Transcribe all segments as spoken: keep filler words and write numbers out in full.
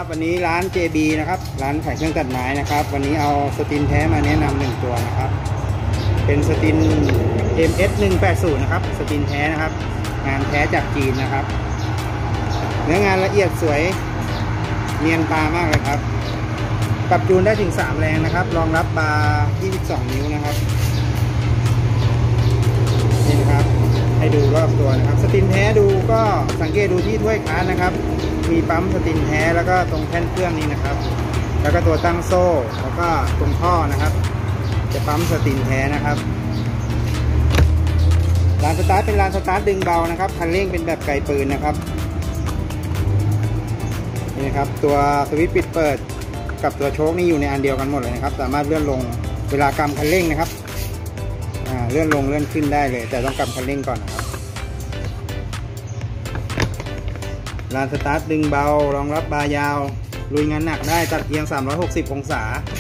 วันนี้ร้าน เจ บี นะครับร้านขายเครื่องตัดไม้นะครับวันนี้เอาสตินแท้มาแนะนำหนึ่งตัวนะครับเป็นสติน เอ็ม เอส หนึ่งแปดศูนย์ นะครับสตินแท้นะครับงานแท้จากจีนนะครับเนื้องานละเอียดสวยเนียนตามากเลยครับปรับจูนได้ถึงสามแรงนะครับรองรับบาร์ยี่สิบสองนิ้วนะครับนี่นะครับให้ดูรอบตัวนะครับสตินแท้ดูก็สังเกตดูที่ถ้วยคานนะครับมีปั๊มสตินแท้แล้วก็ตรงแท่นเครื่องนี้นะครับแล้วก็ตัวตั้งโซ่แล้วก็ตรงท่อนะครับจะปั๊มสตินแท้นะครับลานสตาร์ทเป็นลานสตาร์ทดึงเบานะครับคันเร่งเป็นแบบไกปืนนะครับนี่นะครับตัวสวิตช์ปิดเปิดกับตัวโชคนี่อยู่ในอันเดียวกันหมดเลยนะครับสามารถเลื่อนลงเวลากำคันเร่งนะครับเลื่อนลงเลื่อนขึ้นได้เลยแต่ต้องกำคันเร่งก่อนนะครับลานสตาร์ทดึงเบารองรับบาร์ยาวลุยงานหนักได้ตัดเอียงสามร้อยหกสิบองศา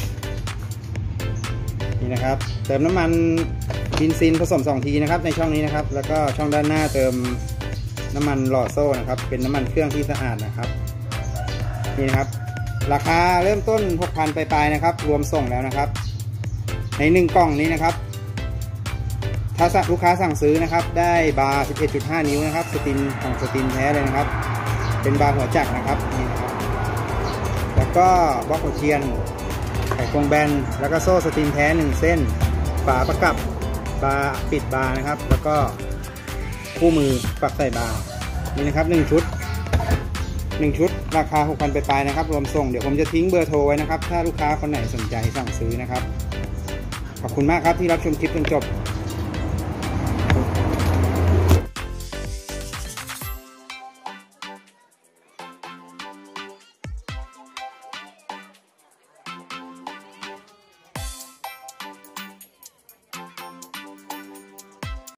นี่นะครับเติมน้ำมันเบนซินผสมสองทีนะครับในช่องนี้นะครับแล้วก็ช่องด้านหน้าเติมน้ำมันหล่อโซ่นะครับเป็นน้ำมันเครื่องที่สะอาดนะครับนี่นะครับราคาเริ่มต้น หกพัน ปลายๆนะครับรวมส่งแล้วนะครับในหนึ่งกล่องนี้นะครับถ้าลูกค้าสั่งซื้อนะครับได้บาร์ สิบเอ็ดจุดห้า นิ้วนะครับสตินของสตินแท้เลยนะครับเป็นบาร์หัวจักรนะครับนี่นะครับแล้วก็บล็อกหัวเทียนไขควงแบนแล้วก็โซ่สตินแท้หนึ่งเส้นฝาประกับบาร์ปิดบาร์นะครับแล้วก็คู่มือปักใส่บาร์นี่นะครับหนึ่งชุดหนึ่งชุดราคา หกพัน ปลายๆนะครับรวมส่งเดี๋ยวผมจะทิ้งเบอร์โทรไว้นะครับถ้าลูกค้าคนไหนสนใจสั่งซื้อนะครับขอบคุณมากครับที่รับชมคลิปจนจบ